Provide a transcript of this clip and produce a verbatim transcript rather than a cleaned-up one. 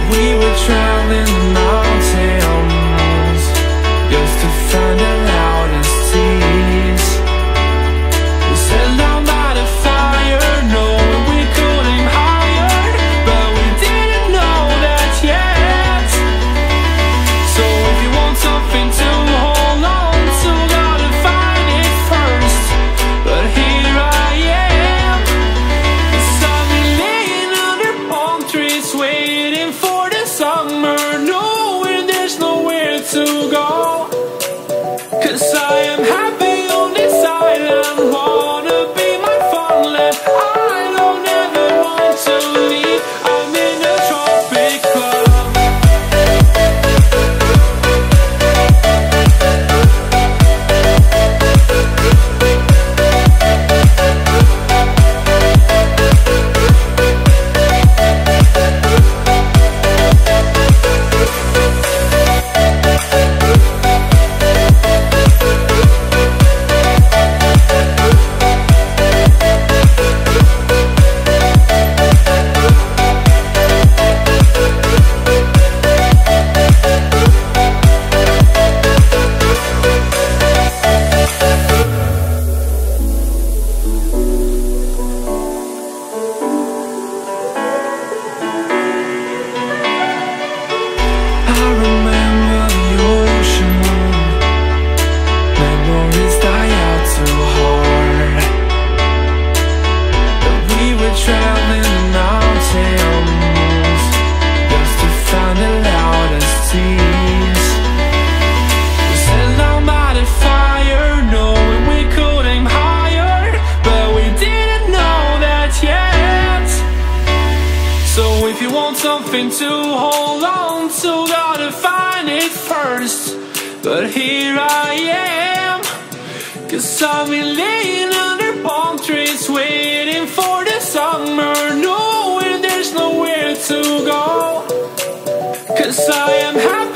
We were traveling the mountains just to find the loudest tears. We set down by the fire, knowing we could aim higher, but we didn't know that yet. So if you want something to hold on to, gotta find it first. But here I am, 'cause I've been laying under palm trees, waiting for the summer, knowing there's nowhere to go. 'Cause I am happy on this island, wanna be my farmland. I don't ever want to leave, I'm in a tropic club. Traveling the mountains just to find the loudest tears. We sat down by the fire, knowing we could aim higher, but we didn't know that yet. So if you want something to hold on to, gotta find it first. But here I am, 'cause I've been laying under palm trees, waiting for the summer, knowing there's nowhere to go. 'Cause I am happy.